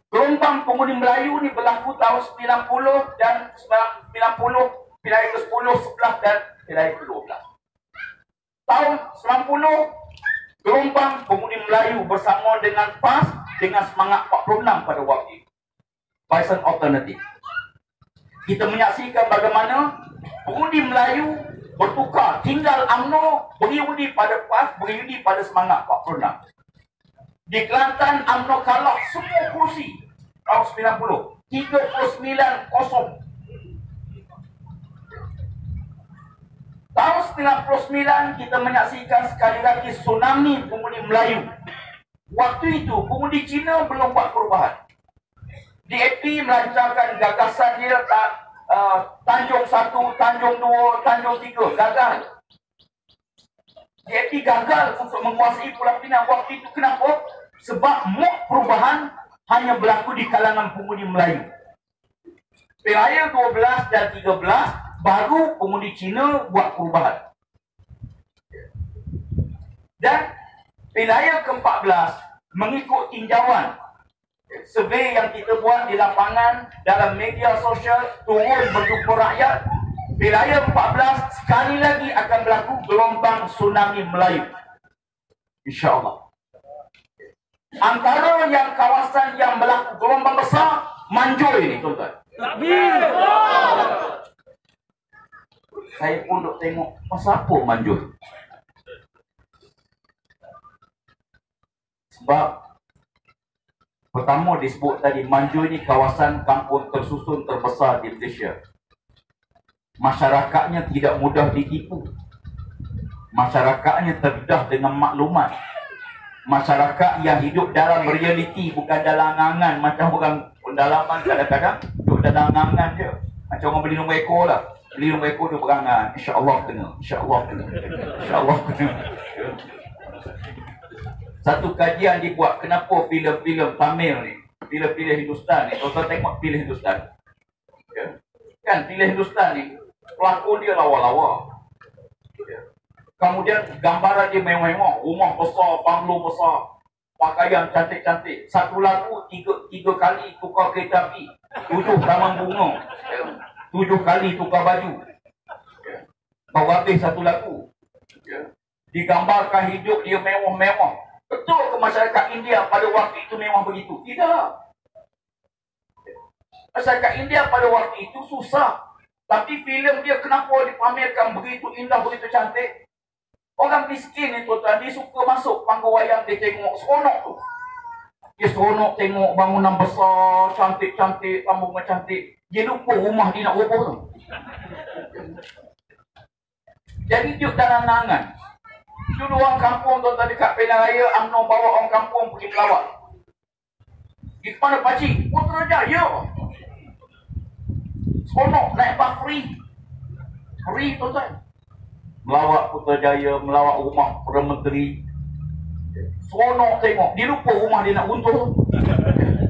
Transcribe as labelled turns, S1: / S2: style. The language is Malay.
S1: Gelombang pengundi Melayu ni berlaku tahun 90 dan 90, pilihan ke-10, 11 dan pilihan ke-12. Tahun 90, gelombang pengundi Melayu bersama dengan PAS dengan semangat 46 pada waktu itu. Barisan Alternatif. Kita menyaksikan bagaimana pengundi Melayu bertukar, tinggal UMNO beri undi pada PAS, beri undi pada semangat 46. Di Kelantan, UMNO kalah semua kursi tahun 90, 39-0. Tahun 99 kita menyaksikan sekali lagi tsunami pengundi Melayu. Waktu itu pengundi Cina belum buat perubahan. DAP melancarkan gagasan dia Tanjung 1, Tanjung 2, Tanjung 3, gagal. DAP gagal untuk menguasai Pulau Pinang waktu itu. Kenapa? Sebab mood perubahan hanya berlaku di kalangan pengundi Melayu. Pilihan 12 dan 13 baru pengundi Cina buat perubahan. Dan pilihan ke-14 mengikut tinjauan survei yang kita buat di lapangan dalam media sosial, turun berjumpa rakyat. Pilihan 14 sekali lagi akan berlaku gelombang tsunami Melayu, InsyaAllah. Antara yang kawasan yang berlaku gelombang besar, Manjoi ni tuan-tuan. Saya pun duk tengok pasal apa Manjoi. Sebab pertama disebut tadi, Manjoi ni kawasan kampung tersusun terbesar di Malaysia. Masyarakatnya tidak mudah ditipu. Masyarakatnya terdedah dengan maklumat. Masyarakat yang hidup dalam realiti, bukan dalam angan. Macam orang pendalaman kadang-kadang duduk dalam angan je. Macam orang beli nombor ekor lah. Beli nombor ekor dia berangan, InsyaAllah kena, InsyaAllah kena, InsyaAllah kena. Satu kajian dibuat, kenapa filem-filem Tamil ni, filem-filem Hindustan ni, tuan-tuan tengok filem Hindustan, ya? Kan filem Hindustan ni pelakon dia lawa-lawa, ya? Kemudian gambaran dia mewah-mewah, rumah besar, banglo besar, pakaian cantik-cantik. Satu lagu tiga kali tukar kereta api, 7 taman bunga, ya? 7 kali tukar baju, ya? Baru habis satu lagu, ya? Digambarkan hidup dia mewah-mewah. Betul ke masyarakat India pada waktu itu mewah begitu? Tidak. Masyarakat India pada waktu itu susah. Tapi filem dia kenapa dipamerkan begitu indah, begitu cantik? Orang miskin ni tuan-tuan, dia suka masuk panggung wayang, dia tengok seronok tu. Dia seronok tengok bangunan besar, cantik-cantik, tambungan cantik. Dia lupa rumah dia nak roboh tu. Jadi dia dalam angan. Dulu orang kampung tuan-tuan dekat Penang Raya, UMNO bawa orang kampung pergi melawat. Di mana pakcik? Putrajaya. Seronok, naik bas free. Free tuan-tuan. Melawat Putrajaya, melawat rumah Perdana Menteri. Seronok tengok. Dia lupa rumah dia nak runtuh.